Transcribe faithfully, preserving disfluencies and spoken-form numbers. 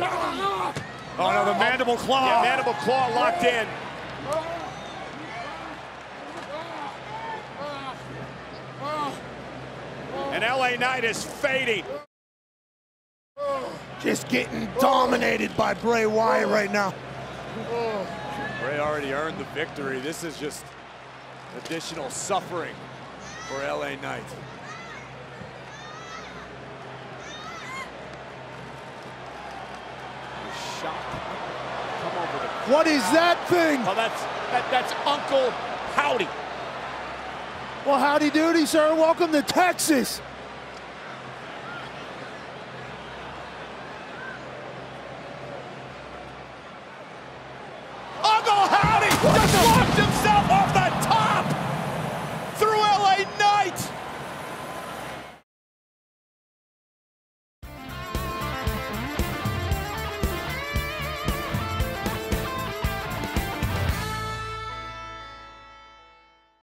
Oh no, the mandible claw. Yeah, mandible claw locked in. And L A Knight is fading. Just getting dominated by Bray Wyatt right now. Bray already earned the victory. This is just additional suffering for L A Knight. Shot. Come over the. What is that thing? Oh, that's that, that's Uncle Howdy. Well, howdy doody, sir. Welcome to Texas.